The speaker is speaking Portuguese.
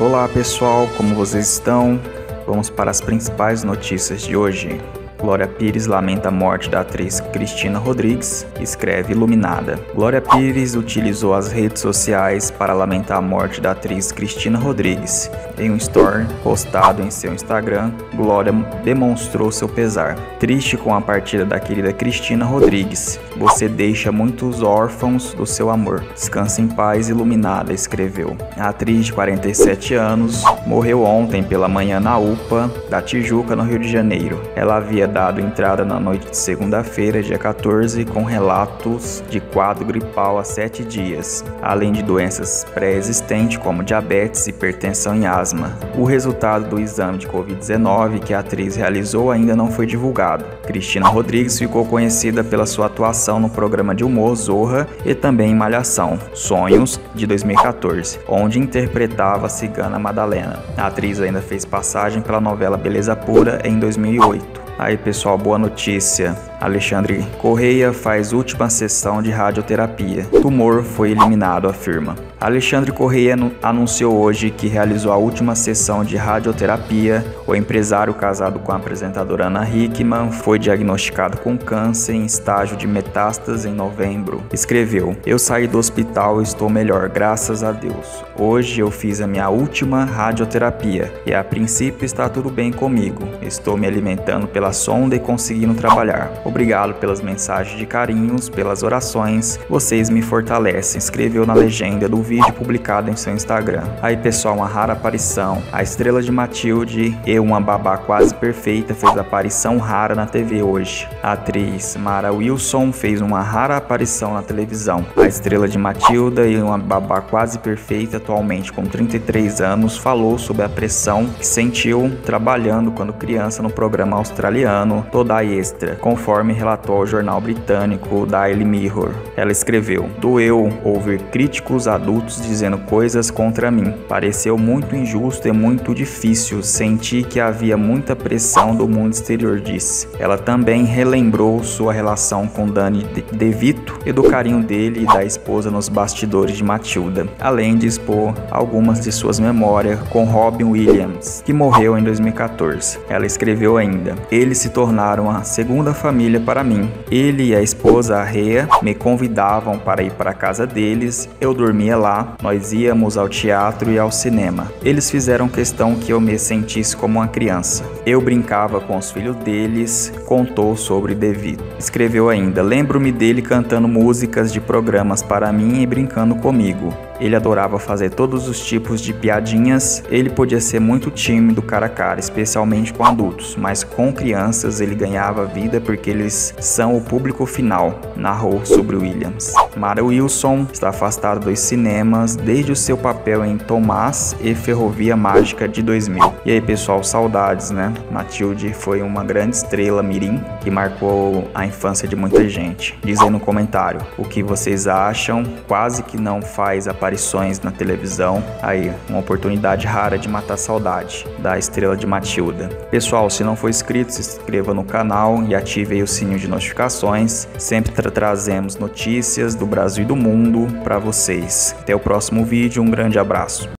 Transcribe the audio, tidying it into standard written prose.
Olá pessoal, como vocês estão? Vamos para as principais notícias de hoje. Glória Pires lamenta a morte da atriz Cristina Rodrigues, escreve Iluminada. Glória Pires utilizou as redes sociais para lamentar a morte da atriz Cristina Rodrigues. Em um story postado em seu Instagram, Glória demonstrou seu pesar. Triste com a partida da querida Cristina Rodrigues, você deixa muitos órfãos do seu amor. Descansa em paz, Iluminada, escreveu. A atriz de 47 anos morreu ontem pela manhã na UPA da Tijuca, no Rio de Janeiro. Ela havia dado entrada na noite de segunda-feira, dia 14, com relatos de quadro gripal há 7 dias, além de doenças pré-existentes como diabetes, hipertensão e asma. O resultado do exame de Covid-19 que a atriz realizou ainda não foi divulgado. Cristina Rodrigues ficou conhecida pela sua atuação no programa de humor Zorra e também em Malhação, Sonhos, de 2014, onde interpretava a cigana Madalena. A atriz ainda fez passagem pela novela Beleza Pura em 2008. Aí pessoal, boa notícia, Alexandre Correia faz última sessão de radioterapia. Tumor foi eliminado, afirma. Alexandre Correia anunciou hoje que realizou a última sessão de radioterapia. O empresário, casado com a apresentadora Ana Hickman, foi diagnosticado com câncer em estágio de metástase em novembro. Escreveu: eu saí do hospital e estou melhor, graças a Deus. Hoje eu fiz a minha última radioterapia e a princípio está tudo bem comigo. Estou me alimentando pela sonda e conseguindo trabalhar. Obrigado pelas mensagens de carinhos, pelas orações, vocês me fortalecem, escreveu na legenda do vídeo publicado em seu Instagram. Aí pessoal, uma rara aparição. A estrela de Matilde e uma babá quase perfeita fez aparição rara na TV hoje. A atriz Mara Wilson fez uma rara aparição na televisão. A estrela de Matilda e uma babá quase perfeita, atualmente com 33 anos, falou sobre a pressão que sentiu trabalhando quando criança no programa australiano Toda Extra, conforme relatou ao jornal britânico Daily Mirror. Ela escreveu: doeu ouvir críticos adultos dizendo coisas contra mim. Pareceu muito injusto e muito difícil. Senti que havia muita pressão do mundo exterior, disse. Ela também relembrou sua relação com Danny DeVito e do carinho dele e da esposa nos bastidores de Matilda, além de expor algumas de suas memórias com Robin Williams, que morreu em 2014. Ela escreveu ainda: eles se tornaram a segunda família para mim. Ele e a esposa, a Rhea, me convidavam para ir para a casa deles, eu dormia lá, nós íamos ao teatro e ao cinema. Eles fizeram questão que eu me sentisse como uma criança. Eu brincava com os filhos deles, contou sobre DeVito. Escreveu ainda: lembro-me dele cantando músicas de programas para mim e brincando comigo. Ele adorava fazer todos os tipos de piadinhas. Ele podia ser muito tímido cara a cara, especialmente com adultos, mas com crianças ele ganhava vida porque eles são o público final, narrou sobre Williams. Mara Wilson está afastada dos cinemas desde o seu papel em Tomás e Ferrovia Mágica de 2000. E aí pessoal, saudades, né? Matilde foi uma grande estrela mirim que marcou a infância de muita gente. Diz aí no comentário o que vocês acham. Quase que não faz aparições na televisão. Aí, uma oportunidade rara de matar a saudade da estrela de Matilda. Pessoal, se não for inscrito, se inscreva no canal e ative aí o sininho de notificações. Sempre trazemos notícias do Brasil e do mundo para vocês. Até o próximo vídeo, um grande abraço.